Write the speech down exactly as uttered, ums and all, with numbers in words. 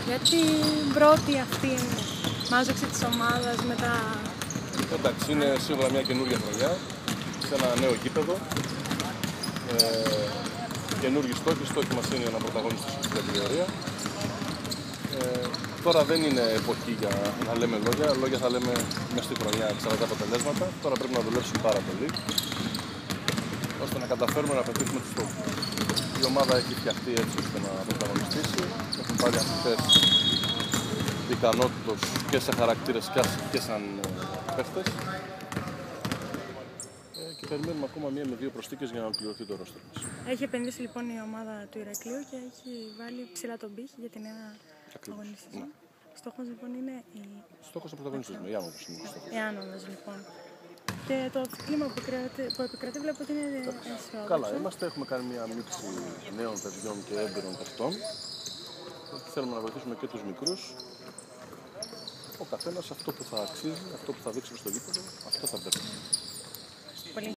Γιατί πρώτη αυτή μάζεξη της ομάδας μετά... Εντάξει, είναι σίγουρα μια καινούργια χρονιά, σε ένα νέο γήπεδο. Ε, καινούργιοι στόχοι, στόχοι μας είναι να πρωταγωνιστήσουμε στην κατηγορία. Ε, τώρα δεν είναι εποχή για να λέμε λόγια, λόγια θα λέμε μέσα στη χρονιά εξαρτάται αποτελέσματα. Τώρα πρέπει να δουλέψουμε πάρα πολύ, ώστε να καταφέρουμε να πετύχουμε τους στόχους. Η ομάδα έχει φτιαχτεί έτσι ώστε να πρωταγωνιστήσει. Έχουν πάρει αθλητές ικανότητες και σε χαρακτήρες και σαν παίχτες. Και περιμένουμε ακόμα μία με δύο προσθήκες για να ολοκληρωθεί το ρόστερ μας. Έχει επενδύσει λοιπόν η ομάδα του Ηρακλείου και έχει βάλει ψηλά τον πύχη για την νέα αγωνιστική. Ναι. Στόχος λοιπόν είναι η... Στόχος είναι ο πρωταγωνιστής, η άνοδος είναι ο στόχος. Η άνοδος λοιπόν. Και το κλίμα που, που επικρατεί βλέπω ότι είναι αισιόδοξο. Καλά, είμαστε, έχουμε κάνει μία μίξη νέων παιδιών και έμπειρων παιχτών. Θέλουμε να βοηθήσουμε και τους μικρούς. Ο καθένας αυτό που θα αξίζει, αυτό που θα δείξει στο γήπεδο, αυτό θα πέτυχε.